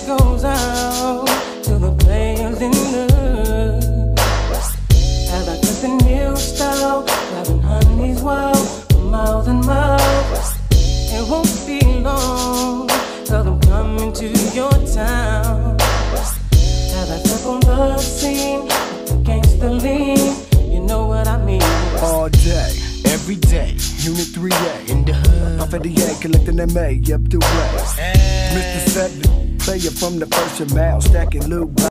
goes out to the players in love. As I kiss a new style, grabbing honey's wild for miles and miles. It won't be long till I'm coming to your town. As I step on the scene with the gangster lean, you know what I mean. All day, every day, Unit 3A in the hood. Off of the A, collecting that May up the way. Mr. 7, player from the first mile, stacking loot.